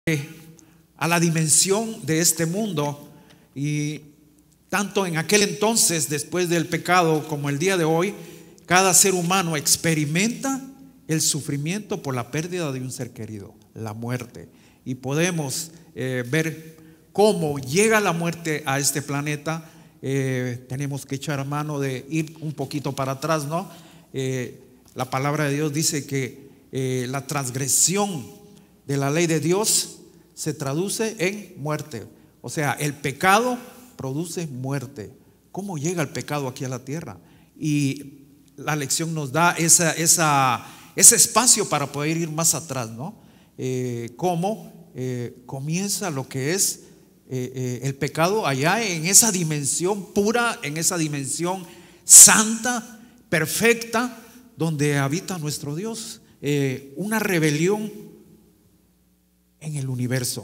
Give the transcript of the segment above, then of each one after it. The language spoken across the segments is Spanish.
a la dimensión de este mundo. Y tanto en aquel entonces, después del pecado, como el día de hoy, cada ser humano experimenta el sufrimiento por la pérdida de un ser querido, la muerte. Y podemos ver cómo llega la muerte a este planeta. Tenemos que echar mano de ir un poquito para atrás, ¿no? La palabra de Dios dice que la transgresión de la ley de Dios se traduce en muerte. O sea, el pecado produce muerte. ¿Cómo llega el pecado aquí a la tierra? Y la lección nos da ese espacio para poder ir más atrás, ¿no? Cómo comienza lo que es el pecado allá en esa dimensión pura, en esa dimensión santa, perfecta, donde habita nuestro Dios. Una rebelión en el universo.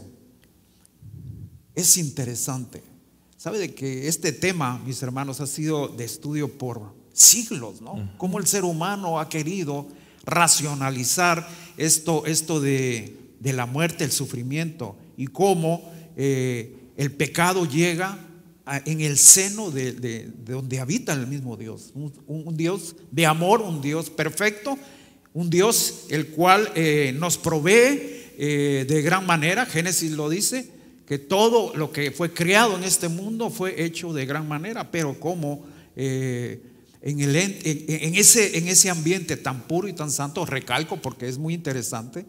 Es interesante. Sabe de que este tema, mis hermanos, ha sido de estudio por siglos, ¿no? Cómo el ser humano ha querido racionalizar esto de la muerte, el sufrimiento, y cómo el pecado llega en el seno de donde habita el mismo Dios. Un Dios de amor, un Dios perfecto, un Dios el cual nos provee de gran manera. Génesis lo dice, que todo lo que fue creado en este mundo fue hecho de gran manera, pero como en ese ambiente tan puro y tan santo, recalco porque es muy interesante,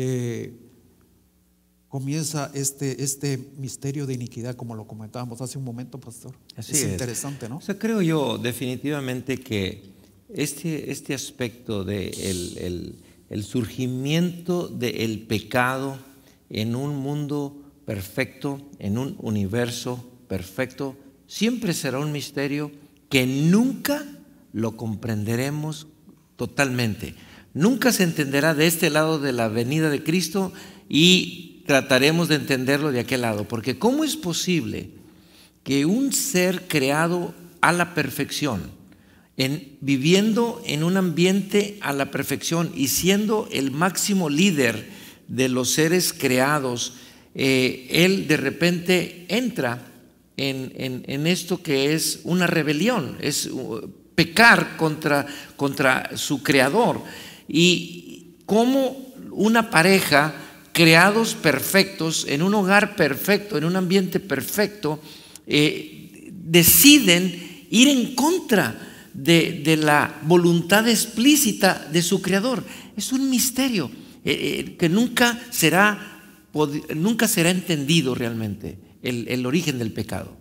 comienza este misterio de iniquidad, como lo comentábamos hace un momento, pastor. Así es interesante, ¿no? O sea, creo yo definitivamente que este aspecto de el surgimiento del pecado en un mundo perfecto, en un universo perfecto, siempre será un misterio que nunca lo comprenderemos totalmente. Nunca se entenderá de este lado de la venida de Cristo y trataremos de entenderlo de aquel lado, porque ¿cómo es posible que un ser creado a la perfección, viviendo en un ambiente a la perfección y siendo el máximo líder de los seres creados, él de repente entra en esto que es una rebelión, es pecar contra su creador? Y como una pareja, creados perfectos, en un hogar perfecto, en un ambiente perfecto, deciden ir en contra de la voluntad explícita de su creador. Es un misterio que nunca será entendido realmente, el origen del pecado.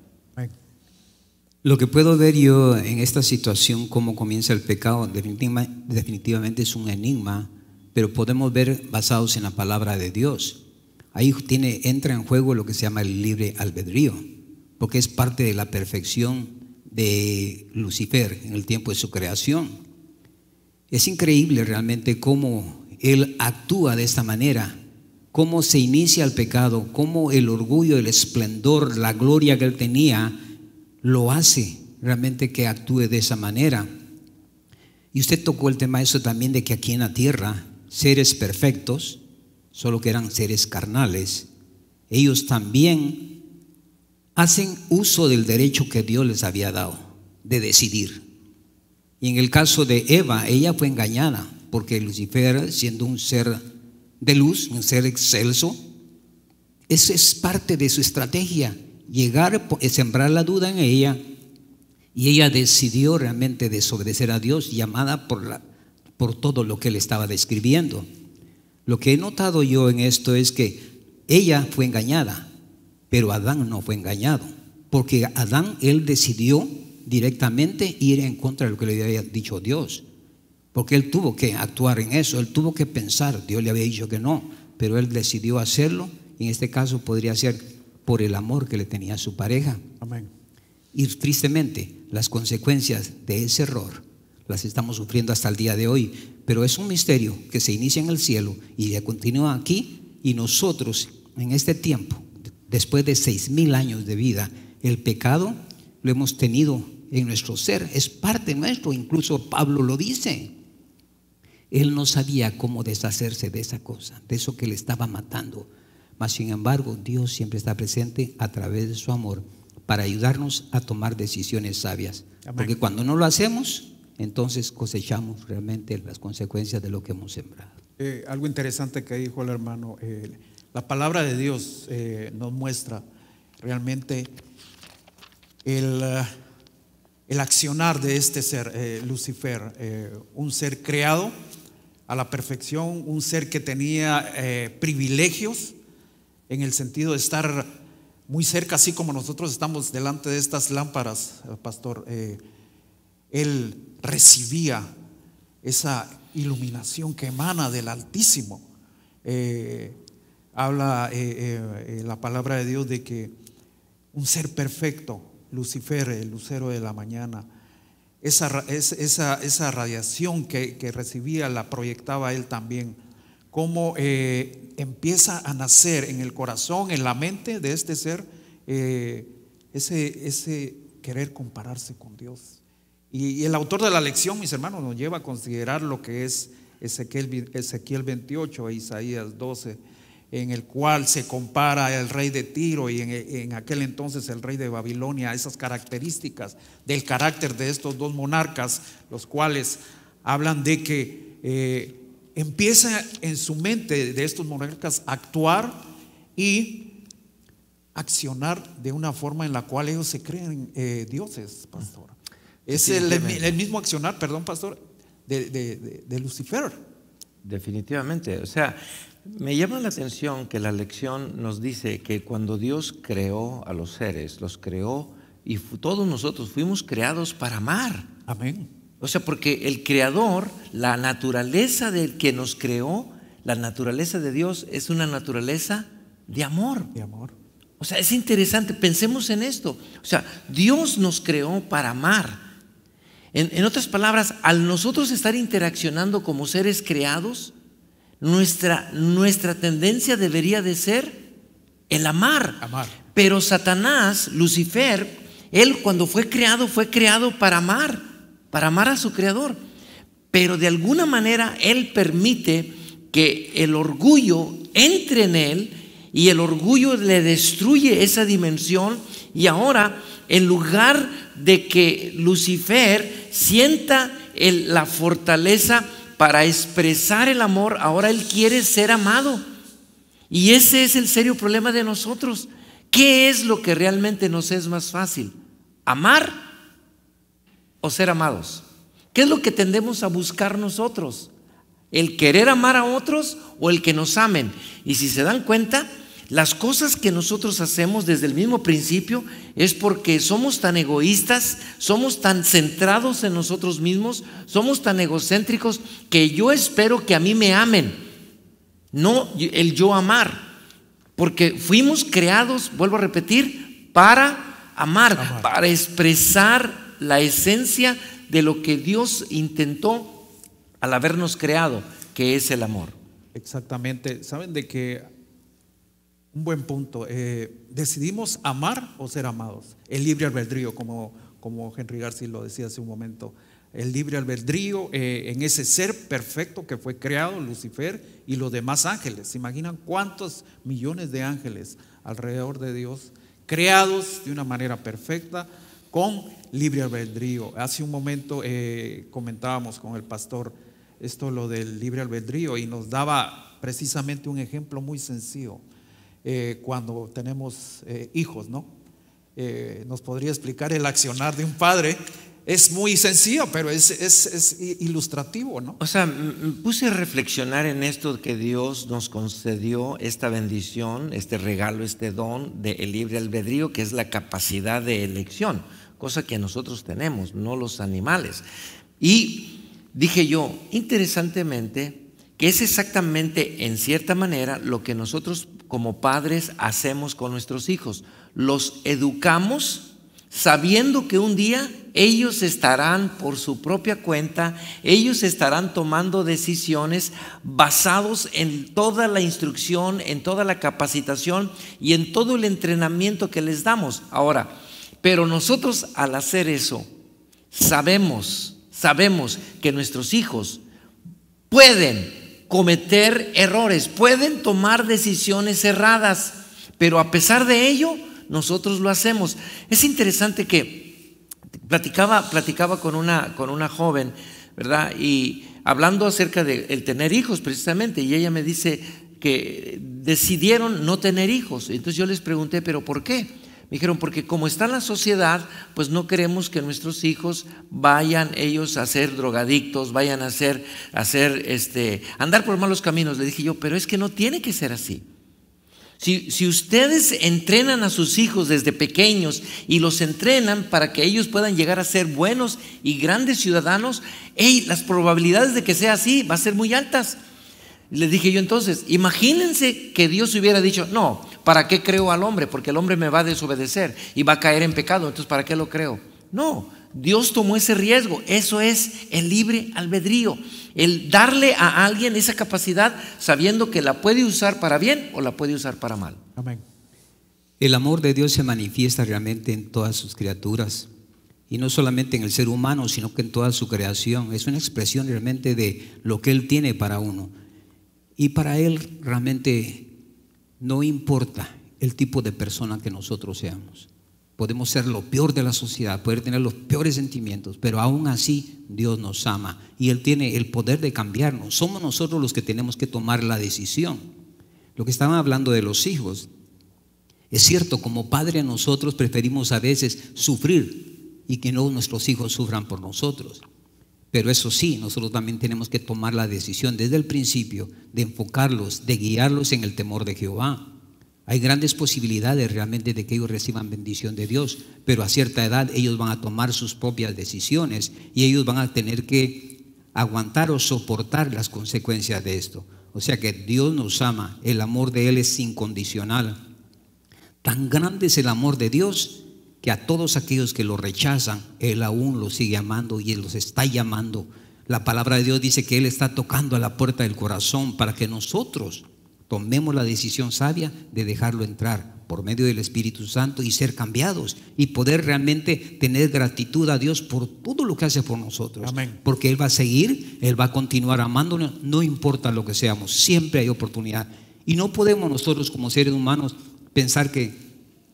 Lo que puedo ver yo en esta situación, cómo comienza el pecado, definitivamente es un enigma, pero podemos ver basados en la palabra de Dios. Ahí entra en juego lo que se llama el libre albedrío, porque es parte de la perfección de Lucifer en el tiempo de su creación. Es increíble realmente cómo él actúa de esta manera, cómo se inicia el pecado, cómo el orgullo, el esplendor, la gloria que él tenía lo hace realmente que actúe de esa manera. Y usted tocó el tema eso también, de que aquí en la tierra seres perfectos, solo que eran seres carnales, ellos también hacen uso del derecho que Dios les había dado de decidir. Y en el caso de Eva, ella fue engañada porque Lucifer, siendo un ser de luz, un ser excelso, eso es parte de su estrategia, llegar, sembrar la duda en ella, y ella decidió realmente desobedecer a Dios, llamada por todo lo que él estaba describiendo. Lo que he notado yo en esto es que ella fue engañada, pero Adán no fue engañado, porque Adán, él decidió directamente ir en contra de lo que le había dicho Dios, porque él tuvo que actuar en eso, él tuvo que pensar. Dios le había dicho que no, pero él decidió hacerlo, y en este caso podría ser por el amor que le tenía a su pareja. Amén. Y tristemente las consecuencias de ese error las estamos sufriendo hasta el día de hoy, pero es un misterio que se inicia en el cielo y ya continúa aquí, y nosotros en este tiempo, después de 6,000 años de vida, el pecado lo hemos tenido en nuestro ser, es parte nuestro. Incluso Pablo lo dice, él no sabía cómo deshacerse de esa cosa, de eso que le estaba matando, mas sin embargo Dios siempre está presente a través de su amor para ayudarnos a tomar decisiones sabias. Amén. Porque cuando no lo hacemos, entonces cosechamos realmente las consecuencias de lo que hemos sembrado. Algo interesante que dijo el hermano, la palabra de Dios nos muestra realmente el accionar de este ser, Lucifer, un ser creado a la perfección, un ser que tenía privilegios en el sentido de estar muy cerca, así como nosotros estamos delante de estas lámparas, pastor. Él recibía esa iluminación que emana del Altísimo. Habla la palabra de Dios de que un ser perfecto, Lucifer, el lucero de la mañana, esa radiación que recibía la proyectaba él también. Cómo empieza a nacer en el corazón, en la mente de este ser, ese querer compararse con Dios. Y el autor de la lección, mis hermanos, nos lleva a considerar lo que es Ezequiel 28 e Isaías 12, en el cual se compara el rey de Tiro y en aquel entonces el rey de Babilonia, esas características del carácter de estos dos monarcas, los cuales hablan de que empieza en su mente de estos monarcas a actuar y accionar de una forma en la cual ellos se creen dioses, pastor. Es el mismo accionar, perdón, pastor, de Lucifer. Definitivamente. O sea, me llama la atención que la lección nos dice que cuando Dios creó a los seres, los creó y todos nosotros fuimos creados para amar. Amén. O sea, porque el creador, la naturaleza del que nos creó, la naturaleza de Dios es una naturaleza de amor. De amor. O sea, es interesante, pensemos en esto. O sea, Dios nos creó para amar. En otras palabras, al nosotros estar interaccionando como seres creados, nuestra tendencia debería de ser el amar. Amar. Pero Satanás, Lucifer, él cuando fue creado para amar a su creador. Pero de alguna manera él permite que el orgullo entre en él y el orgullo le destruye esa dimensión, y ahora en lugar de que Lucifer sienta la fortaleza para expresar el amor, ahora él quiere ser amado. Y ese es el serio problema de nosotros. ¿Qué es lo que realmente nos es más fácil? ¿Amar o ser amados? ¿Qué es lo que tendemos a buscar nosotros? ¿El querer amar a otros o el que nos amen? Y si se dan cuenta, las cosas que nosotros hacemos desde el mismo principio es porque somos tan egoístas, somos tan centrados en nosotros mismos, somos tan egocéntricos que yo espero que a mí me amen, no el yo amar, porque fuimos creados, vuelvo a repetir, para amar, para expresar la esencia de lo que Dios intentó al habernos creado, que es el amor. Exactamente. Saben de que un buen punto, decidimos amar o ser amados. El libre albedrío, como Henry García lo decía hace un momento, el libre albedrío en ese ser perfecto que fue creado, Lucifer y los demás ángeles. ¿Se imaginan cuántos millones de ángeles alrededor de Dios, creados de una manera perfecta, con libre albedrío? Hace un momento comentábamos con el pastor esto, lo del libre albedrío, y nos daba precisamente un ejemplo muy sencillo. Cuando tenemos hijos, ¿no? Nos podría explicar el accionar de un padre. Es muy sencillo, pero es ilustrativo, ¿no? O sea, me puse a reflexionar en esto que Dios nos concedió, esta bendición, este regalo, este don del libre albedrío, que es la capacidad de elección, cosa que nosotros tenemos, no los animales. Y dije yo, interesantemente, que es exactamente en cierta manera lo que nosotros como padres hacemos con nuestros hijos. Los educamos sabiendo que un día ellos estarán por su propia cuenta, ellos estarán tomando decisiones basados en toda la instrucción, en toda la capacitación y en todo el entrenamiento que les damos. Ahora, pero nosotros al hacer eso, sabemos que nuestros hijos pueden cometer errores, pueden tomar decisiones erradas, pero a pesar de ello, nosotros lo hacemos. Es interesante que platicaba con una joven, ¿verdad? Y hablando acerca de el tener hijos precisamente, y ella me dice que decidieron no tener hijos. Entonces yo les pregunté, ¿pero por qué? Me dijeron, porque como está la sociedad, pues no queremos que nuestros hijos vayan ellos a ser drogadictos, vayan a andar por malos caminos. Le dije yo, pero es que no tiene que ser así. Si ustedes entrenan a sus hijos desde pequeños y los entrenan para que ellos puedan llegar a ser buenos y grandes ciudadanos, las probabilidades de que sea así van a ser muy altas. Les dije yo, entonces, imagínense que Dios hubiera dicho, no, ¿para qué creo al hombre? Porque el hombre me va a desobedecer y va a caer en pecado, entonces ¿para qué lo creo? No, Dios tomó ese riesgo. Eso es el libre albedrío, el darle a alguien esa capacidad sabiendo que la puede usar para bien o la puede usar para mal. Amén. El amor de Dios se manifiesta realmente en todas sus criaturas, y no solamente en el ser humano, sino que en toda su creación. Es una expresión realmente de lo que Él tiene para uno. Y para Él realmente no importa el tipo de persona que nosotros seamos. Podemos ser lo peor de la sociedad, poder tener los peores sentimientos, pero aún así Dios nos ama y Él tiene el poder de cambiarnos. Somos nosotros los que tenemos que tomar la decisión. Lo que estaban hablando de los hijos, es cierto, como padre nosotros preferimos a veces sufrir y que no nuestros hijos sufran por nosotros. Pero eso sí, nosotros también tenemos que tomar la decisión desde el principio de enfocarlos, de guiarlos en el temor de Jehová. Hay grandes posibilidades realmente de que ellos reciban bendición de Dios, pero a cierta edad ellos van a tomar sus propias decisiones y ellos van a tener que aguantar o soportar las consecuencias de esto. O sea que Dios nos ama, el amor de Él es incondicional. Tan grande es el amor de Dios que a todos aquellos que lo rechazan, Él aún los sigue amando y Él los está llamando. La palabra de Dios dice que Él está tocando a la puerta del corazón para que nosotros tomemos la decisión sabia de dejarlo entrar por medio del Espíritu Santo y ser cambiados y poder realmente tener gratitud a Dios por todo lo que hace por nosotros. Amén. Porque Él va a seguir, Él va a continuar amándonos, no importa lo que seamos, siempre hay oportunidad. Y no podemos nosotros como seres humanos pensar que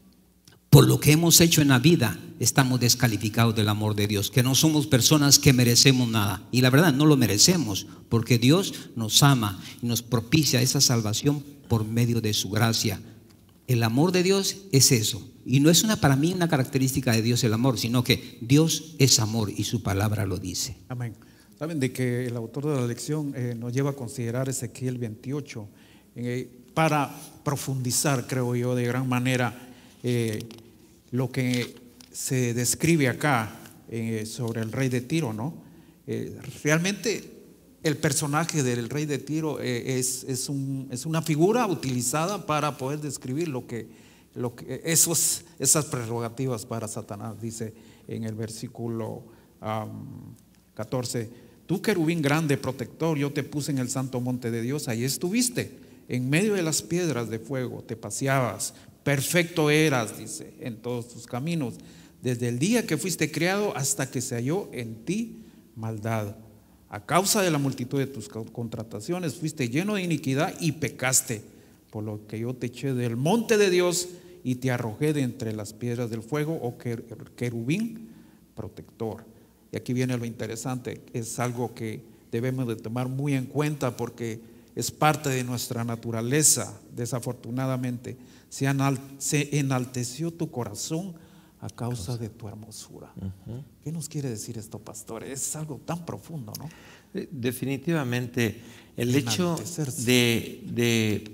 por lo que hemos hecho en la vida estamos descalificados del amor de Dios, que no somos personas que merecemos nada. Y la verdad no lo merecemos, porque Dios nos ama y nos propicia esa salvación por medio de su gracia. El amor de Dios es eso. Y no es para mí una característica de Dios el amor, sino que Dios es amor y su palabra lo dice. Amén. Saben de que el autor de la lección nos lleva a considerar Ezequiel 28 para profundizar, creo yo, de gran manera lo que se describe acá sobre el rey de Tiro, ¿no? Realmente el personaje del rey de Tiro es una figura utilizada para poder describir lo que esas prerrogativas para Satanás. Dice en el versículo 14: tú, querubín grande, protector, yo te puse en el santo monte de Dios, ahí estuviste, en medio de las piedras de fuego, te paseabas, perfecto eras, dice, en todos tus caminos, desde el día que fuiste criado hasta que se halló en ti maldad. A causa de la multitud de tus contrataciones fuiste lleno de iniquidad y pecaste, por lo que yo te eché del monte de Dios y te arrojé de entre las piedras del fuego, oh querubín protector. Y aquí viene lo interesante, es algo que debemos de tomar muy en cuenta porque es parte de nuestra naturaleza. Desafortunadamente se enalteció tu corazón a causa de tu hermosura. ¿Qué nos quiere decir esto, pastor? Es algo tan profundo, ¿no? Definitivamente el hecho de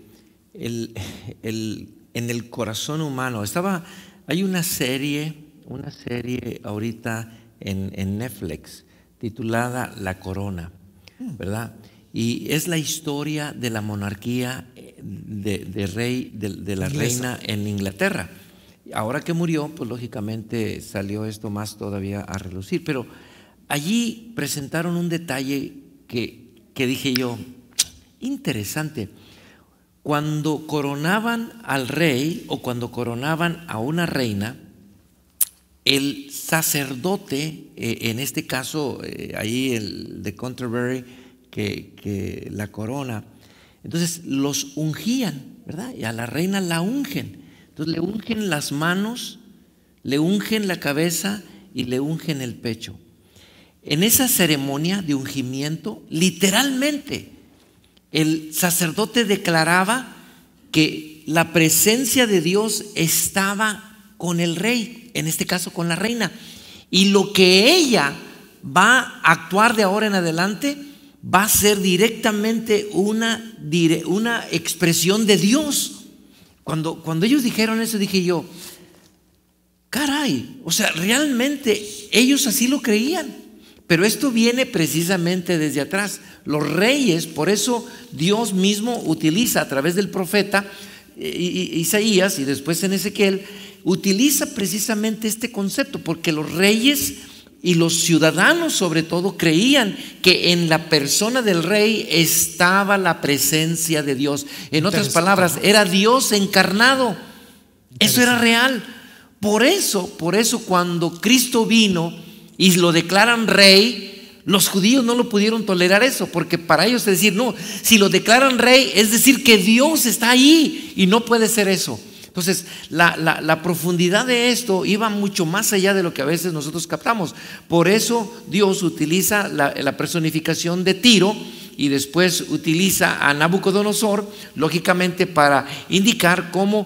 en el corazón humano hay una serie ahorita en Netflix titulada La Corona, ¿verdad? Y es la historia de la monarquía de la reina en Inglaterra. Ahora que murió, pues lógicamente salió esto más todavía a relucir. Pero allí presentaron un detalle que dije yo, interesante. Cuando coronaban al rey o cuando coronaban a una reina, el sacerdote, en este caso ahí el de Canterbury, que la corona. Entonces los ungían, ¿verdad? Y a la reina la ungen. Entonces le ungen las manos, le ungen la cabeza y le ungen el pecho. En esa ceremonia de ungimiento, literalmente, el sacerdote declaraba que la presencia de Dios estaba con el rey, en este caso con la reina, y lo que ella va a actuar de ahora en adelante va a ser directamente una expresión de Dios. Cuando ellos dijeron eso, dije yo, caray, o sea, realmente ellos así lo creían. Pero esto viene precisamente desde atrás. Los reyes, por eso Dios mismo utiliza a través del profeta Isaías y después en Ezequiel, utiliza precisamente este concepto, porque los reyes y los ciudadanos sobre todo creían que en la persona del rey estaba la presencia de Dios. En otras palabras, era Dios encarnado. Eso era real. Por eso cuando Cristo vino y lo declaran rey, los judíos no lo pudieron tolerar eso, porque para ellos es decir, no, si lo declaran rey, es decir que Dios está ahí y no puede ser eso. Entonces, la profundidad de esto iba mucho más allá de lo que a veces nosotros captamos. Por eso Dios utiliza la personificación de Tiro y después utiliza a Nabucodonosor, lógicamente para indicar cómo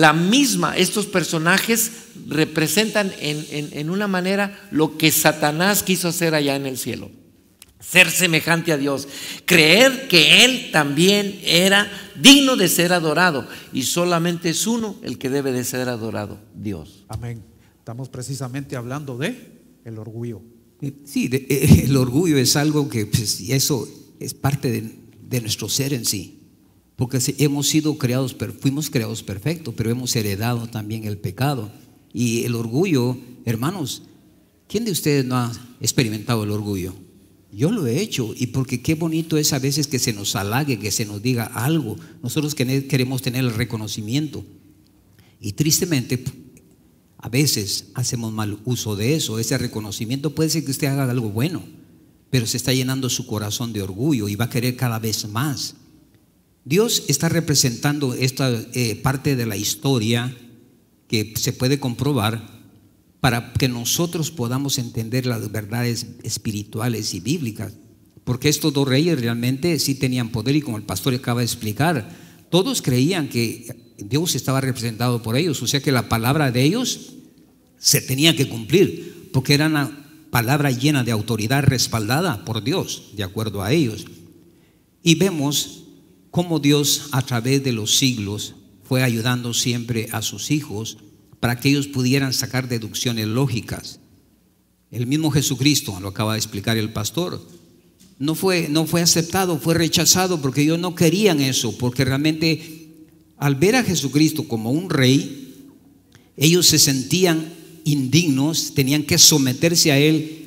estos personajes representan en una manera lo que Satanás quiso hacer allá en el cielo. Ser semejante a Dios, creer que Él también era digno de ser adorado y solamente es uno el que debe de ser adorado, Dios. Amén. Estamos precisamente hablando de el orgullo. Sí, el orgullo es algo que pues, eso es parte de nuestro ser en sí, porque fuimos creados perfectos, pero hemos heredado también el pecado. Y el orgullo, hermanos, ¿quién de ustedes no ha experimentado el orgullo? Yo lo he hecho, y porque qué bonito es a veces que se nos halague, que se nos diga algo. Nosotros queremos tener el reconocimiento, y tristemente a veces hacemos mal uso de eso. Ese reconocimiento puede ser que usted haga algo bueno, pero se está llenando su corazón de orgullo y va a querer cada vez más. Dios está representando esta parte de la historia que se puede comprobar para que nosotros podamos entender las verdades espirituales y bíblicas, porque estos dos reyes realmente sí tenían poder, y como el pastor acaba de explicar, todos creían que Dios estaba representado por ellos, o sea que la palabra de ellos se tenía que cumplir, porque era una palabra llena de autoridad respaldada por Dios, de acuerdo a ellos. Y vemos cómo Dios a través de los siglos fue ayudando siempre a sus hijos para que ellos pudieran sacar deducciones lógicas. El mismo Jesucristo, lo acaba de explicar el pastor, no fue aceptado, fue rechazado, porque ellos no querían eso, porque realmente al ver a Jesucristo como un rey, ellos se sentían indignos, tenían que someterse a él,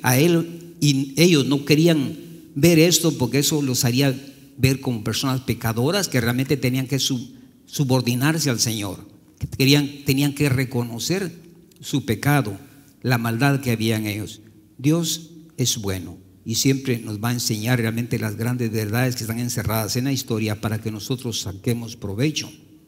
y ellos no querían ver esto, porque eso los haría ver como personas pecadoras que realmente tenían que subordinarse al Señor. Tenían que reconocer su pecado, la maldad que había en ellos. Dios es bueno y siempre nos va a enseñar realmente las grandes verdades que están encerradas en la historia para que nosotros saquemos provecho.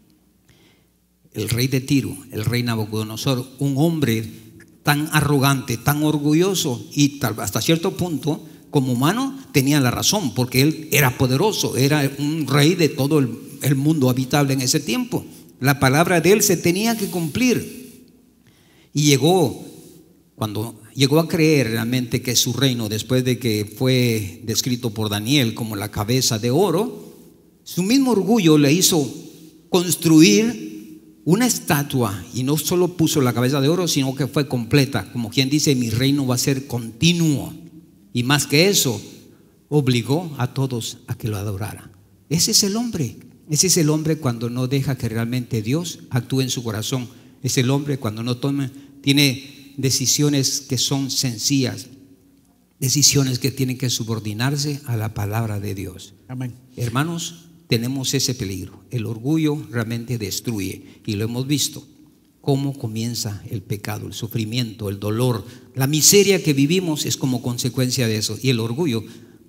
El rey de Tiro, el rey Nabucodonosor, un hombre tan arrogante, tan orgulloso, y hasta cierto punto como humano tenía la razón, porque él era poderoso, era un rey de todo el mundo habitable en ese tiempo. La palabra de él se tenía que cumplir. Y cuando llegó a creer realmente que su reino, después de que fue descrito por Daniel como la cabeza de oro, su mismo orgullo le hizo construir una estatua, y no solo puso la cabeza de oro, sino que fue completa, como quien dice, mi reino va a ser continuo. Y más que eso, obligó a todos a que lo adoraran. Ese es el hombre. Ese es el hombre cuando no deja que realmente Dios actúe en su corazón. Es el hombre cuando no tiene decisiones que son sencillas, decisiones que tienen que subordinarse a la palabra de Dios. Amén. Hermanos, tenemos ese peligro. El orgullo realmente destruye, y lo hemos visto. Cómo comienza el pecado, el sufrimiento, el dolor, la miseria que vivimos es como consecuencia de eso. Y el orgullo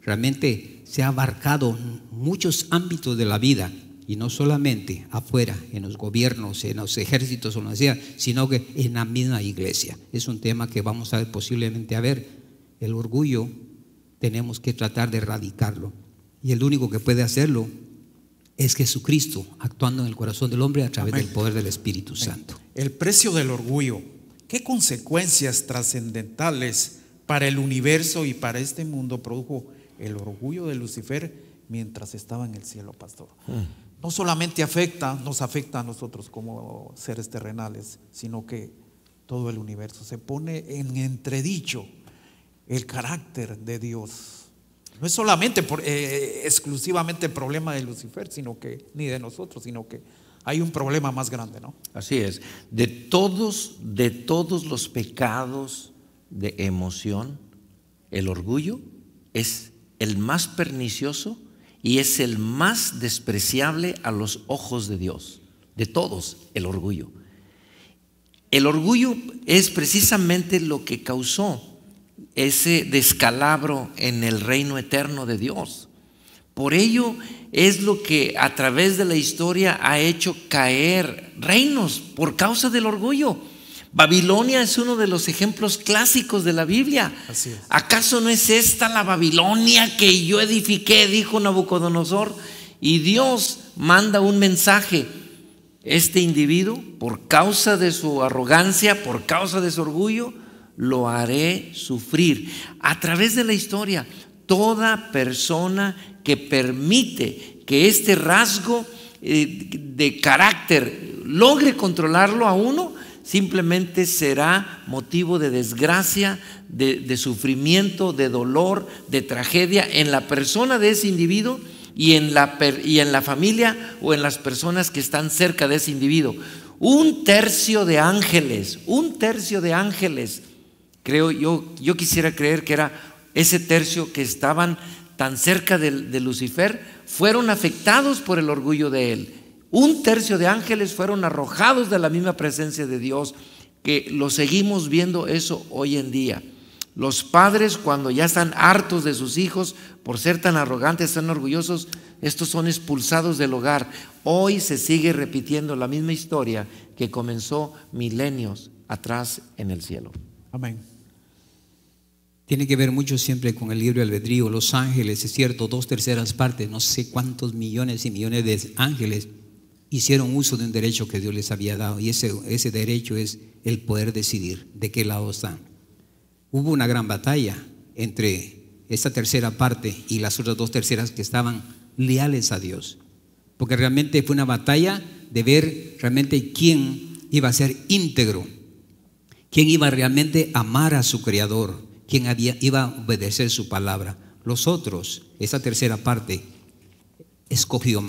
realmente se ha abarcado muchos ámbitos de la vida, y no solamente afuera, en los gobiernos, en los ejércitos o lo que sea, sino que en la misma iglesia. Es un tema que vamos a ver posiblemente a ver. El orgullo tenemos que tratar de erradicarlo, y el único que puede hacerlo es Jesucristo, actuando en el corazón del hombre a través del poder del Espíritu Santo. El precio del orgullo. ¿Qué consecuencias trascendentales para el universo y para este mundo produjo el orgullo de Lucifer mientras estaba en el cielo, pastor? No solamente nos afecta a nosotros como seres terrenales, sino que todo el universo. Se pone en entredicho el carácter de Dios. No es solamente exclusivamente problema de Lucifer, ni de nosotros, sino que hay un problema más grande, ¿no? Así es. De todos los pecados de emoción, el orgullo es el más pernicioso y es el más despreciable a los ojos de Dios. De todos, el orgullo. El orgullo es precisamente lo que causó ese descalabro en el reino eterno de Dios. Por ello es lo que a través de la historia ha hecho caer reinos por causa del orgullo. Babilonia es uno de los ejemplos clásicos de la Biblia. Así es. ¿Acaso no es esta la Babilonia que yo edifiqué?, dijo Nabucodonosor. Y Dios manda un mensaje: este individuo, por causa de su arrogancia, por causa de su orgullo, lo haré sufrir. A través de la historia, toda persona que permite que este rasgo de carácter logre controlarlo a uno, simplemente será motivo de desgracia, de sufrimiento, de dolor, de tragedia en la persona de ese individuo y en la familia o en las personas que están cerca de ese individuo. Un tercio de ángeles, creo yo quisiera creer que era ese tercio que estaban tan cerca de Lucifer, fueron afectados por el orgullo de él. Un tercio de ángeles fueron arrojados de la misma presencia de Dios, que lo seguimos viendo eso hoy en día. Los padres, cuando ya están hartos de sus hijos por ser tan arrogantes, tan orgullosos, estos son expulsados del hogar. Hoy se sigue repitiendo la misma historia que comenzó milenios atrás en el cielo. Amén. Tiene que ver mucho siempre con el libre albedrío. Los ángeles, es cierto, 2/3 partes, no sé cuántos millones y millones de ángeles hicieron uso de un derecho que Dios les había dado, y ese derecho es el poder decidir de qué lado están. Hubo una gran batalla entre esta tercera parte y las otras 2/3 que estaban leales a Dios, porque realmente fue una batalla de ver realmente quién iba a ser íntegro, quién iba realmente a amar a su Creador, quién iba a obedecer su palabra. Los otros, esa tercera parte, escogió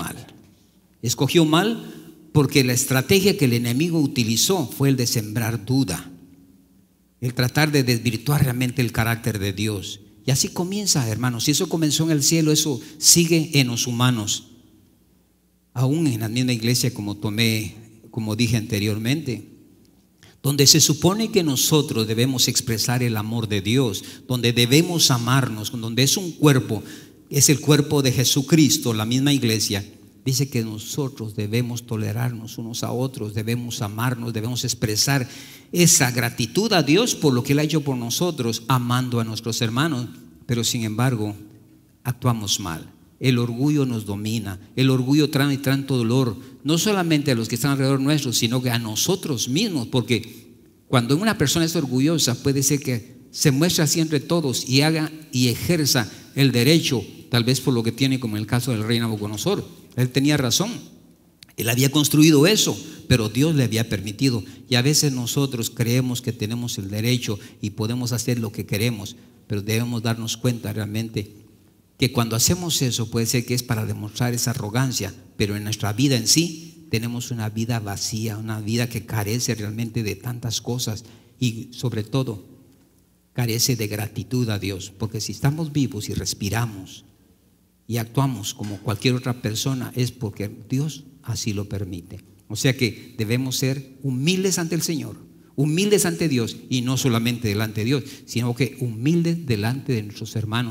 mal porque la estrategia que el enemigo utilizó fue el de sembrar duda, el tratar de desvirtuar realmente el carácter de Dios. Y así comienza, hermanos. Si eso comenzó en el cielo, eso sigue en los humanos. Aún en la misma iglesia, como dije anteriormente, donde se supone que nosotros debemos expresar el amor de Dios, donde debemos amarnos, donde es un cuerpo, es el cuerpo de Jesucristo, la misma iglesia. Dice que nosotros debemos tolerarnos unos a otros, debemos amarnos, debemos expresar esa gratitud a Dios por lo que Él ha hecho por nosotros, amando a nuestros hermanos. Pero sin embargo, actuamos mal. El orgullo nos domina. El orgullo trae tanto dolor, no solamente a los que están alrededor nuestro, sino que a nosotros mismos. Porque cuando una persona es orgullosa, puede ser que se muestre así entre todos y haga y ejerza el derecho, tal vez por lo que tiene, como en el caso del rey Nabucodonosor. Él tenía razón, él había construido eso, pero Dios le había permitido. Y a veces nosotros creemos que tenemos el derecho y podemos hacer lo que queremos, pero debemos darnos cuenta realmente que cuando hacemos eso puede ser que es para demostrar esa arrogancia, pero en nuestra vida en sí tenemos una vida vacía, una vida que carece realmente de tantas cosas, y sobre todo carece de gratitud a Dios. Porque si estamos vivos y respiramos y actuamos como cualquier otra persona, es porque Dios así lo permite. O sea que debemos ser humildes ante el Señor, humildes ante Dios, y no solamente delante de Dios, sino que humildes delante de nuestros hermanos.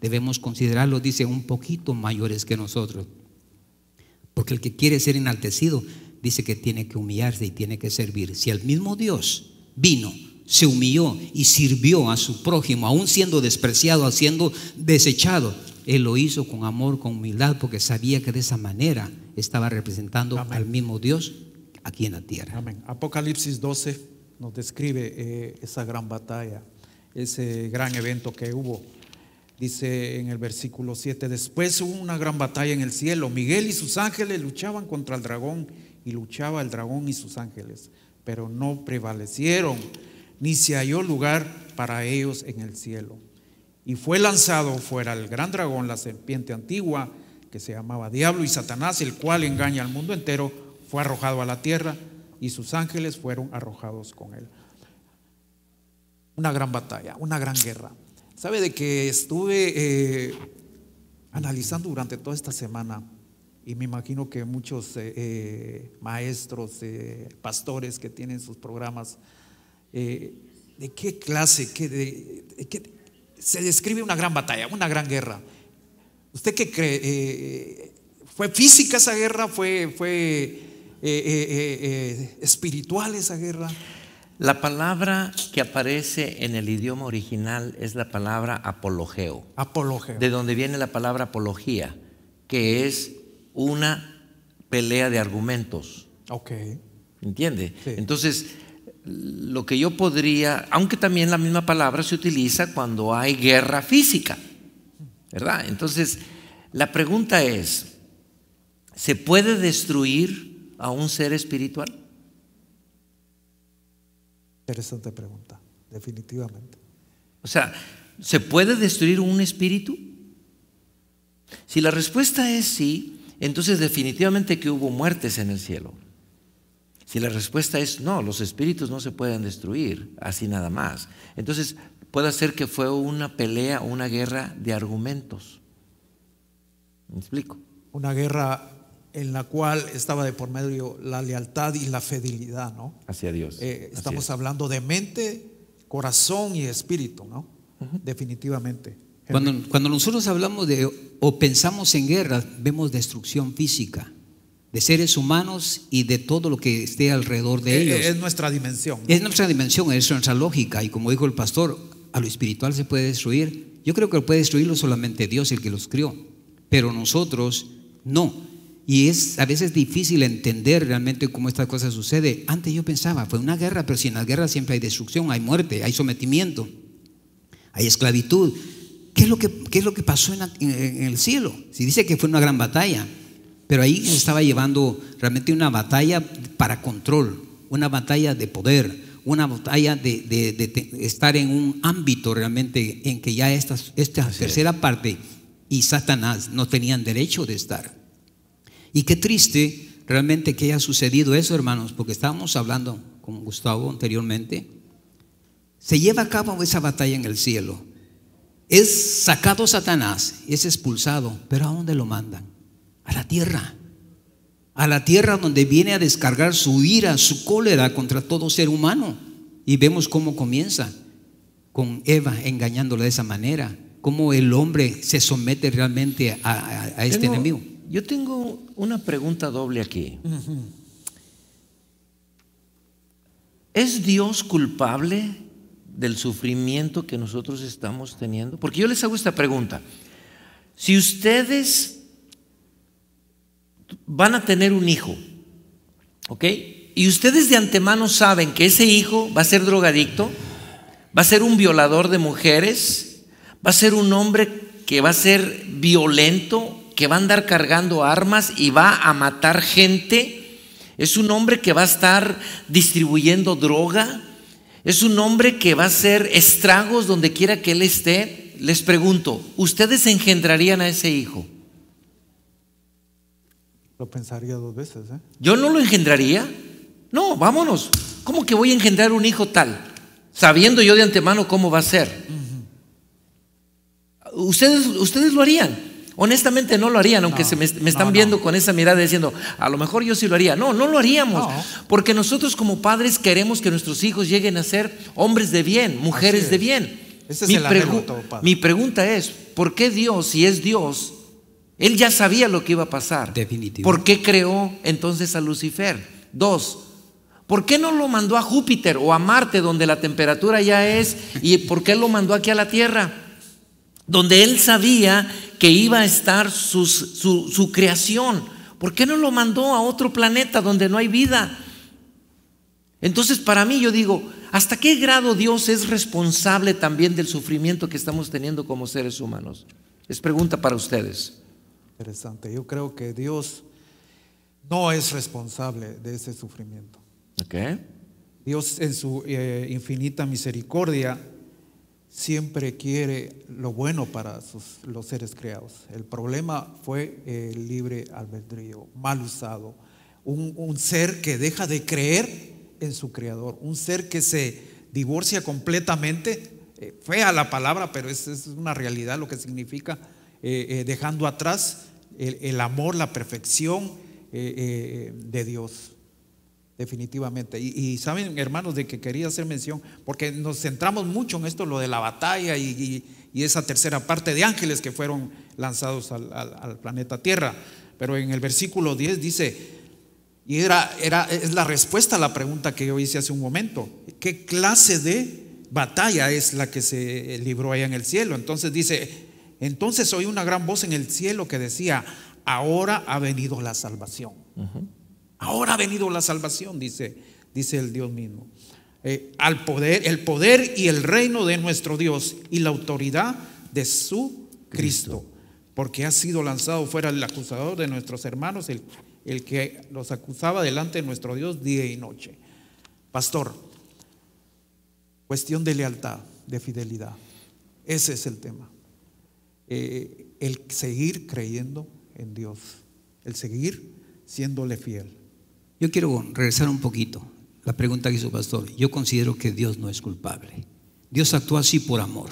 debemos considerarlos, dice, un poquito mayores que nosotros. Porque el que quiere ser enaltecido, dice que tiene que humillarse y tiene que servir. Si el mismo Dios vino, se humilló y sirvió a su prójimo, aún siendo despreciado, siendo desechado, Él lo hizo con amor, con humildad, porque sabía que de esa manera estaba representando Amén. al mismo Dios aquí en la tierra. Amén. Apocalipsis 12 nos describe esa gran batalla, ese gran evento que hubo. Dice en el versículo 7: después hubo una gran batalla en el cielo. Miguel y sus ángeles luchaban contra el dragón, y luchaba el dragón y sus ángeles, pero no prevalecieron, ni se halló lugar para ellos en el cielo. Y fue lanzado fuera el gran dragón, la serpiente antigua, que se llamaba Diablo y Satanás, el cual engaña al mundo entero. Fue arrojado a la tierra, y sus ángeles fueron arrojados con él. Una gran batalla, una gran guerra. ¿Sabe de que estuve analizando durante toda esta semana? Y me imagino que muchos maestros, pastores que tienen sus programas, ¿de qué clase? Se describe una gran batalla, una gran guerra. ¿Usted qué cree? ¿Fue física esa guerra? ¿Fue espiritual esa guerra? La palabra que aparece en el idioma original es la palabra apologeo. Apologeo. De donde viene la palabra apología, que es una pelea de argumentos. Ok. ¿Entiende? Sí. Entonces, lo que yo podría, aunque también la misma palabra se utiliza cuando hay guerra física, ¿verdad? Entonces, la pregunta es, ¿se puede destruir a un ser espiritual? Interesante pregunta, definitivamente. O sea, ¿se puede destruir un espíritu? Si la respuesta es sí, entonces definitivamente que hubo muertes en el cielo. Si la respuesta es no, los espíritus no se pueden destruir así nada más, entonces puede ser que fue una pelea, una guerra de argumentos. ¿Me explico? Una guerra en la cual estaba de por medio la lealtad y la fidelidad, ¿no? Hacia Dios. Estamos hablando de mente, corazón y espíritu, ¿no? Definitivamente. Cuando nosotros hablamos de o pensamos en guerra, vemos destrucción física de seres humanos y de todo lo que esté alrededor de ellos. Es nuestra dimensión, ¿no? Es nuestra dimensión, es nuestra lógica. Y como dijo el pastor, a lo espiritual se puede destruir. Yo creo que puede destruirlo solamente Dios, el que los crió, pero nosotros no. Y es a veces difícil entender realmente cómo esta cosa sucede. Antes yo pensaba, fue una guerra, pero si en la guerra siempre hay destrucción, hay muerte, hay sometimiento, hay esclavitud. ¿Qué es lo que pasó en el cielo? Si dice que fue una gran batalla, pero ahí se estaba llevando realmente una batalla para control, una batalla de poder, una batalla de estar en un ámbito realmente en que ya esta tercera parte y Satanás no tenían derecho de estar. Y qué triste realmente que haya sucedido eso, hermanos, porque estábamos hablando con Gustavo anteriormente. Se lleva a cabo esa batalla en el cielo. Es sacado Satanás, es expulsado, pero ¿a dónde lo mandan? A la tierra donde viene a descargar su ira, su cólera contra todo ser humano. Y vemos cómo comienza con Eva engañándola de esa manera, cómo el hombre se somete realmente a este enemigo. Yo tengo una pregunta doble aquí. ¿Es Dios culpable del sufrimiento que nosotros estamos teniendo? Porque yo les hago esta pregunta. Si ustedes van a tener un hijo, ¿ok? Y ustedes de antemano saben que ese hijo va a ser drogadicto, va a ser un violador de mujeres, va a ser un hombre que va a ser violento, que va a andar cargando armas y va a matar gente, es un hombre que va a estar distribuyendo droga, es un hombre que va a hacer estragos donde quiera que él esté. Les pregunto, ¿ustedes engendrarían a ese hijo? Lo pensaría dos veces, ¿eh? ¿Yo no lo engendraría? No, vámonos. ¿Cómo que voy a engendrar un hijo tal? Sabiendo yo de antemano cómo va a ser. ¿Ustedes lo harían? Honestamente no lo harían, aunque me están viendo con esa mirada diciendo, a lo mejor yo sí lo haría. No lo haríamos, porque nosotros como padres queremos que nuestros hijos lleguen a ser hombres de bien, mujeres de bien. Ese es el anhelo de todo padre. Mi pregunta es, ¿por qué Dios, si es Dios, Él ya sabía lo que iba a pasar? Definitivo. ¿Por qué creó entonces a Lucifer? 2, ¿por qué no lo mandó a Júpiter o a Marte, donde la temperatura ya es? ¿Y por qué lo mandó aquí a la Tierra, donde Él sabía que iba a estar su creación? ¿Por qué no lo mandó a otro planeta donde no hay vida? Entonces, para mí, yo digo, ¿hasta qué grado Dios es responsable también del sufrimiento que estamos teniendo como seres humanos? Es pregunta para ustedes. Interesante. Yo creo que Dios no es responsable de ese sufrimiento. Okay. Dios en su infinita misericordia siempre quiere lo bueno para los seres creados. El problema fue el libre albedrío, mal usado. Un ser que deja de creer en su creador, un ser que se divorcia completamente, fea la palabra, pero es una realidad lo que significa, dejando atrás el amor, la perfección de Dios. Definitivamente. Y saben, hermanos, de que quería hacer mención, porque nos centramos mucho en esto, lo de la batalla y esa tercera parte de ángeles que fueron lanzados al planeta Tierra. Pero en el versículo 10 dice, y es la respuesta a la pregunta que yo hice hace un momento: ¿qué clase de batalla es la que se libró allá en el cielo? Entonces dice, entonces oí una gran voz en el cielo que decía, ahora ha venido la salvación. Ahora ha venido la salvación, dice el Dios mismo. El poder y el reino de nuestro Dios y la autoridad de su Cristo, porque ha sido lanzado fuera el acusador de nuestros hermanos, el que los acusaba delante de nuestro Dios día y noche. Pastor, cuestión de lealtad, de fidelidad. Ese es el tema. El seguir creyendo en Dios, el seguir siéndole fiel. Yo quiero regresar un poquito. La pregunta que hizo pastor, yo considero que Dios no es culpable. Dios actúa así por amor.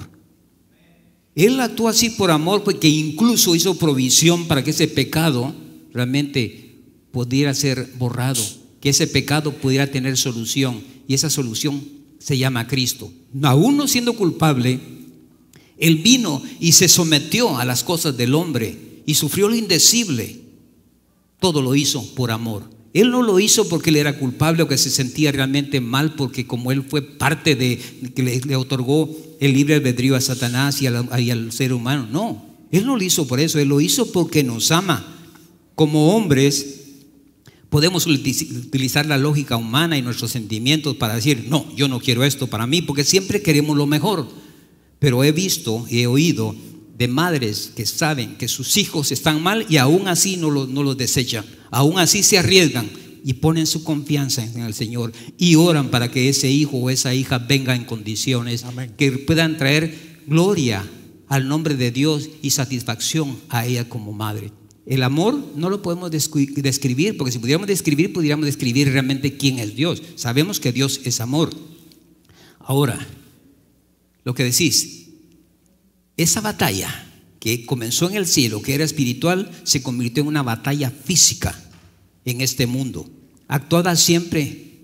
Él actuó así por amor porque incluso hizo provisión para que ese pecado realmente pudiera ser borrado, que ese pecado pudiera tener solución, y esa solución se llama Cristo. Aún no siendo culpable, Él vino y se sometió a las cosas del hombre y sufrió lo indecible. Todo lo hizo por amor. Él no lo hizo porque Él era culpable o que se sentía realmente mal, porque como Él fue parte de que le otorgó el libre albedrío a Satanás y al ser humano. No, Él no lo hizo por eso. Él lo hizo porque nos ama. Como hombres podemos utilizar la lógica humana y nuestros sentimientos para decir, no, yo no quiero esto para mí, porque siempre queremos lo mejor. Pero he visto y he oído de madres que saben que sus hijos están mal y aún así no los desechan, aún así se arriesgan y ponen su confianza en el Señor y oran para que ese hijo o esa hija venga en condiciones que puedan traer gloria al nombre de Dios y satisfacción a ella como madre. El amor no lo podemos describir, porque si pudiéramos describir realmente quién es Dios. Sabemos que Dios es amor. Ahora, lo que decís, esa batalla que comenzó en el cielo, que era espiritual, se convirtió en una batalla física en este mundo, actuada siempre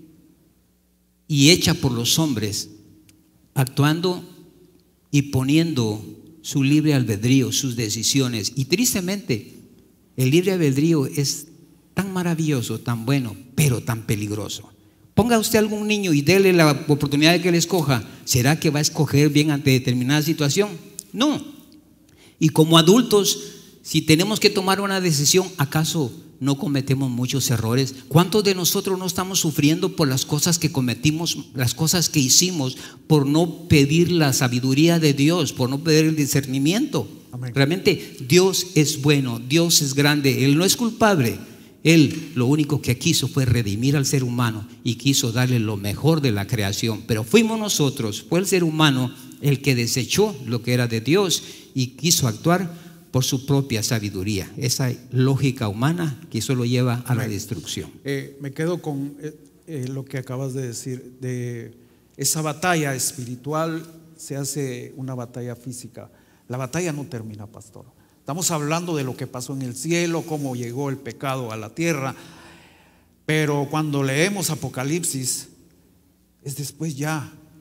y hecha por los hombres, actuando y poniendo su libre albedrío, sus decisiones. Y tristemente, el libre albedrío es tan maravilloso, tan bueno, pero tan peligroso. Ponga usted a algún niño y déle la oportunidad de que él escoja. ¿Será que va a escoger bien ante determinada situación? No. Y como adultos, si tenemos que tomar una decisión, ¿acaso no cometemos muchos errores? ¿Cuántos de nosotros no estamos sufriendo por las cosas que cometimos, las cosas que hicimos, por no pedir la sabiduría de Dios, por no pedir el discernimiento? Amén. Realmente Dios es bueno, Dios es grande, Él no es culpable. Él lo único que quiso fue redimir al ser humano y quiso darle lo mejor de la creación. Pero fuimos nosotros, fue el ser humano el que desechó lo que era de Dios y quiso actuar por su propia sabiduría. Esa lógica humana que eso lo lleva a la destrucción. Me quedo con lo que acabas de decir, de esa batalla espiritual se hace una batalla física. La batalla no termina, pastor. Estamos hablando de lo que pasó en el cielo, cómo llegó el pecado a la tierra, pero cuando leemos Apocalipsis es después ya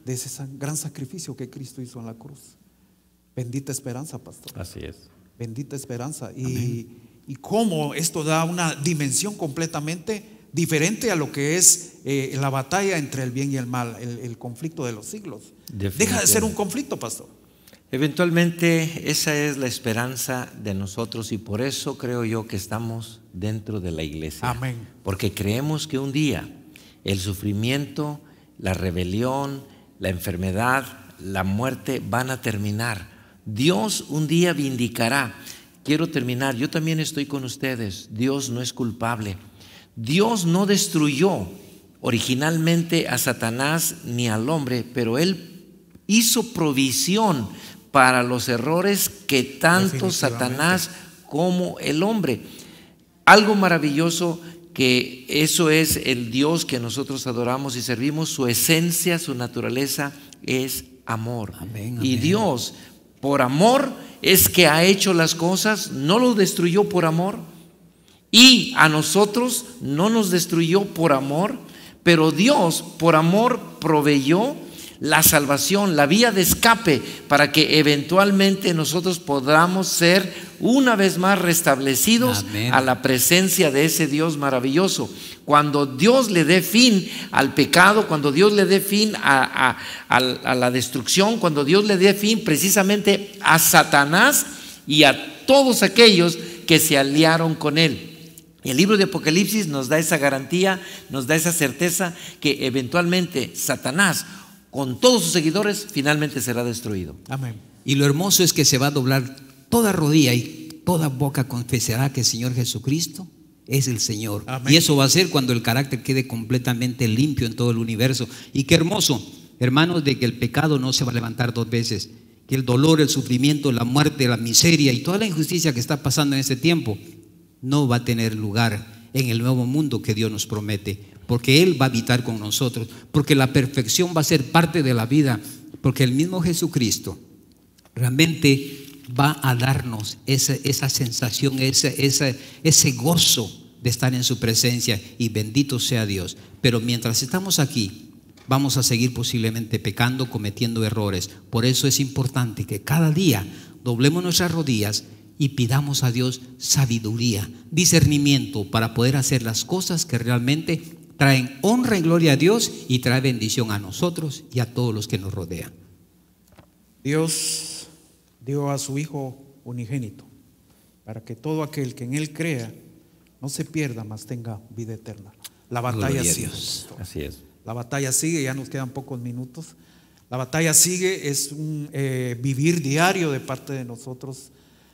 de ese gran sacrificio que Cristo hizo en la cruz. Bendita esperanza, pastor. Así es. Bendita esperanza. Y cómo esto da una dimensión completamente diferente a lo que es la batalla entre el bien y el mal, el conflicto de los siglos. Deja de ser un conflicto, pastor. Eventualmente esa es la esperanza de nosotros, y por eso creo yo que estamos dentro de la iglesia. Amén. Porque creemos que un día el sufrimiento, la rebelión, la enfermedad, la muerte van a terminar. Dios un día vindicará. Quiero terminar, yo también estoy con ustedes. Dios no es culpable. Dios no destruyó originalmente a Satanás ni al hombre, pero Él hizo provisión para los errores que tanto Satanás como el hombre. Algo maravilloso, que eso es el Dios que nosotros adoramos y servimos. Su esencia, su naturaleza es amor. Amén, y amén. Dios, por amor, es que ha hecho las cosas, no lo destruyó por amor, y a nosotros no nos destruyó por amor, pero Dios por amor proveyó la salvación, la vía de escape, para que eventualmente nosotros podamos ser una vez más restablecidos Amén. a la presencia de ese Dios maravilloso. Cuando Dios le dé fin al pecado, cuando Dios le dé fin a la destrucción, cuando Dios le dé fin precisamente a Satanás y a todos aquellos que se aliaron con él. El libro de Apocalipsis nos da esa garantía, nos da esa certeza que eventualmente Satanás, con todos sus seguidores, finalmente será destruido. Amén. Y lo hermoso es que se va a doblar toda rodilla y toda boca confesará que el Señor Jesucristo es el Señor. Amén. Y eso va a ser cuando el carácter quede completamente limpio en todo el universo. Y qué hermoso, hermanos, de que el pecado no se va a levantar dos veces. Que el dolor, el sufrimiento, la muerte, la miseria y toda la injusticia que está pasando en este tiempo no va a tener lugar en el nuevo mundo que Dios nos promete. Porque Él va a habitar con nosotros, porque la perfección va a ser parte de la vida, porque el mismo Jesucristo realmente va a darnos esa sensación, ese gozo de estar en su presencia, y bendito sea Dios. Pero mientras estamos aquí, vamos a seguir posiblemente pecando, cometiendo errores. Por eso es importante que cada día doblemos nuestras rodillas y pidamos a Dios sabiduría, discernimiento, para poder hacer las cosas que realmente traen honra y gloria a Dios y trae bendición a nosotros y a todos los que nos rodean. Dios dio a su Hijo unigénito para que todo aquel que en Él crea no se pierda, mas tenga vida eterna. La batalla Gloria a sigue. Dios. Así es. La batalla sigue, ya nos quedan pocos minutos. La batalla sigue, es un vivir diario de parte de nosotros.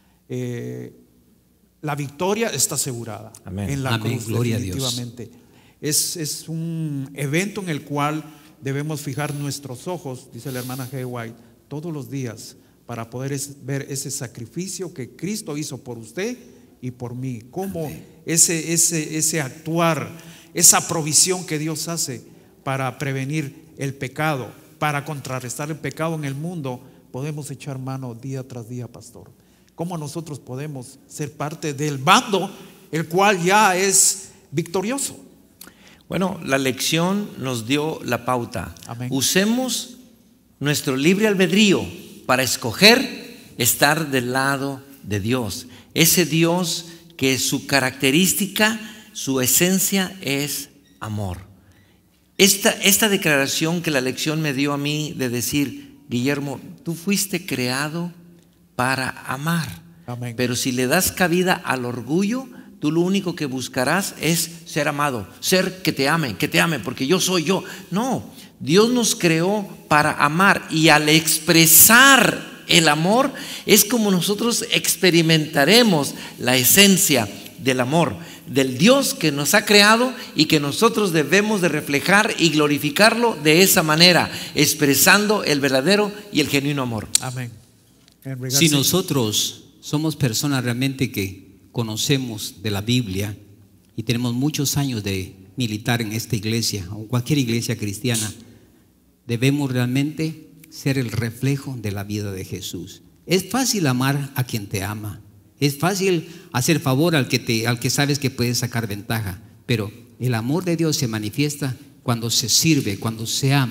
La victoria está asegurada. Amén. En la Amén. cruz, Gloria a Dios. definitivamente. Es un evento en el cual debemos fijar nuestros ojos, dice la hermana G. White, todos los días, para poder ver ese sacrificio que Cristo hizo por usted y por mí. Cómo ese actuar, esa provisión que Dios hace para prevenir el pecado, para contrarrestar el pecado en el mundo, podemos echar mano día tras día, pastor. Cómo nosotros podemos ser parte del bando el cual ya es victorioso. Bueno, la lección nos dio la pauta. Amén. Usemos nuestro libre albedrío para escoger estar del lado de Dios. Ese Dios que su característica, su esencia es amor. Esta declaración que la lección me dio a mí de decir, Guillermo, tú fuiste creado para amar. Amén. Pero si le das cabida al orgullo, tú lo único que buscarás es ser amado, ser que te amen, porque yo soy yo. No, Dios nos creó para amar, y al expresar el amor es como nosotros experimentaremos la esencia del amor, del Dios que nos ha creado y que nosotros debemos de reflejar y glorificarlo de esa manera, expresando el verdadero y el genuino amor. Amén. Si nosotros somos personas realmente que conocemos de la Biblia y tenemos muchos años de militar en esta iglesia o cualquier iglesia cristiana, debemos realmente ser el reflejo de la vida de Jesús. Es fácil amar a quien te ama, es fácil hacer favor al que sabes que puedes sacar ventaja, pero el amor de Dios se manifiesta cuando se sirve, cuando se ama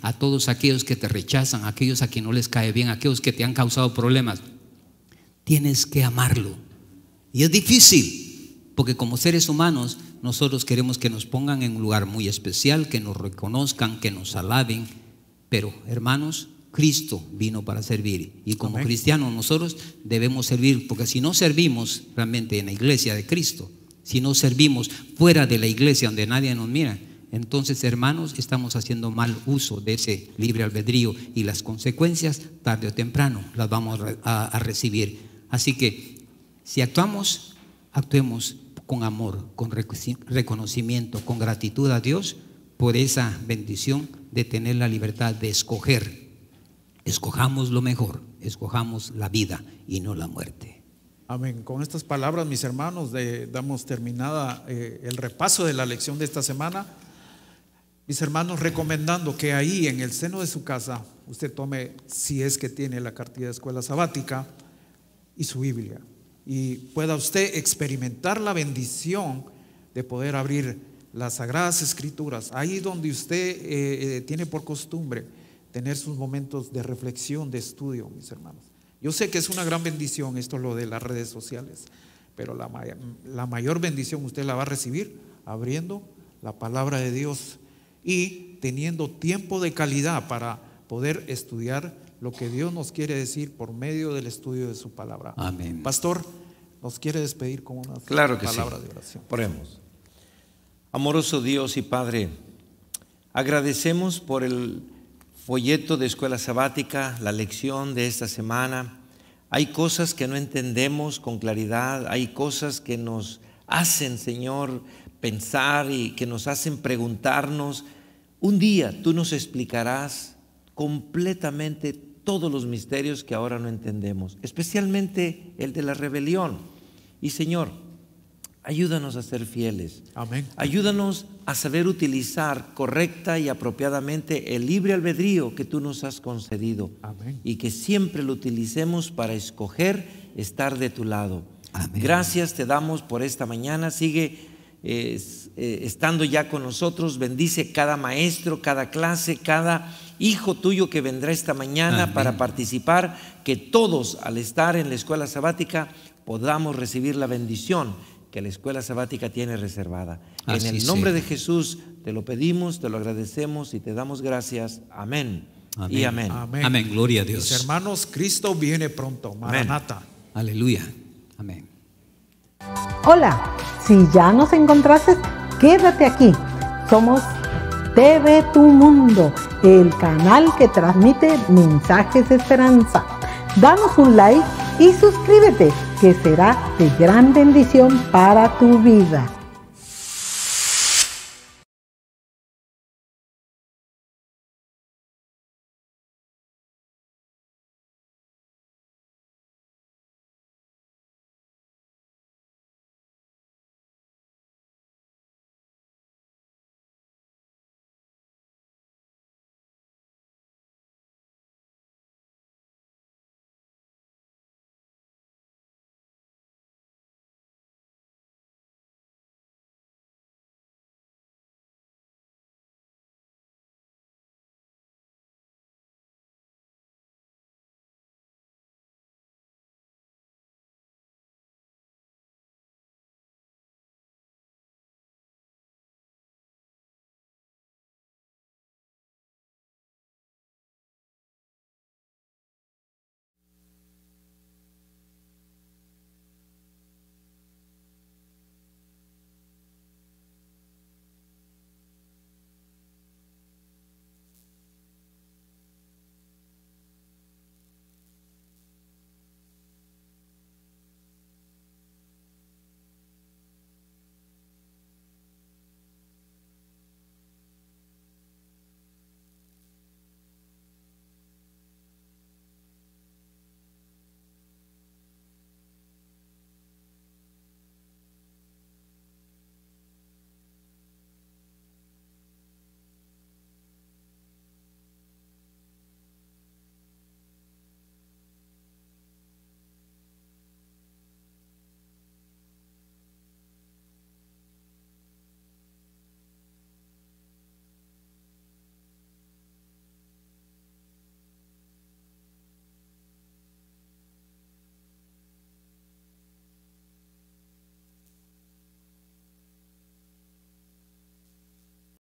a todos aquellos que te rechazan, a aquellos a quien no les cae bien, a aquellos que te han causado problemas. Tienes que amarlo. Y es difícil, porque como seres humanos nosotros queremos que nos pongan en un lugar muy especial, que nos reconozcan, que nos alaben. Pero hermanos, Cristo vino para servir, y como cristianos nosotros debemos servir, porque si no servimos realmente en la iglesia de Cristo, si no servimos fuera de la iglesia donde nadie nos mira, entonces, hermanos, estamos haciendo mal uso de ese libre albedrío, y las consecuencias tarde o temprano las vamos a recibir. Así que si actuamos, actuemos con amor, con reconocimiento, con gratitud a Dios por esa bendición de tener la libertad de escoger. Escojamos lo mejor, escojamos la vida y no la muerte. Amén. Con estas palabras, mis hermanos, damos terminada el repaso de la lección de esta semana. Mis hermanos, recomendando que ahí en el seno de su casa usted tome, si es que tiene la cartilla de escuela sabática y su Biblia, y pueda usted experimentar la bendición de poder abrir las Sagradas Escrituras, ahí donde usted tiene por costumbre tener sus momentos de reflexión, de estudio, mis hermanos. Yo sé que es una gran bendición esto, lo de las redes sociales, pero la mayor bendición usted la va a recibir abriendo la palabra de Dios y teniendo tiempo de calidad para poder estudiar lo que Dios nos quiere decir por medio del estudio de su palabra. Amén. Pastor, ¿nos quiere despedir con una palabra de oración? Oremos. Amoroso Dios y Padre, agradecemos por el folleto de escuela sabática, la lección de esta semana. Hay cosas que no entendemos con claridad, hay cosas que nos hacen, Señor, pensar y que nos hacen preguntarnos. Un día tú nos explicarás completamente todos los misterios que ahora no entendemos, especialmente el de la rebelión. Y Señor, ayúdanos a ser fieles. Amén. Ayúdanos a saber utilizar correcta y apropiadamente el libre albedrío que tú nos has concedido. Amén. Y que siempre lo utilicemos para escoger estar de tu lado. Amén. Gracias te damos por esta mañana. Sigue estando ya con nosotros. Bendice cada maestro, cada clase, cada hijo tuyo que vendrá esta mañana. Amén. Para participar, que todos al estar en la escuela sabática podamos recibir la bendición que la escuela sabática tiene reservada. Así en el nombre de Jesús te lo pedimos, te lo agradecemos y te damos gracias. Amén. Amén. Y amén. Amén. Amén. Gloria a Dios. Mis hermanos, Cristo viene pronto. Maranata. Aleluya. Amén. Hola, si ya nos encontraste, quédate aquí. Somos TV Tu Mundo, el canal que transmite mensajes de esperanza. Danos un like y suscríbete, que será de gran bendición para tu vida.